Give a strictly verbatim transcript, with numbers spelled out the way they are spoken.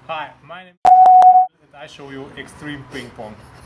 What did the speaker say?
Hi, my name is and I show you extreme ping pong.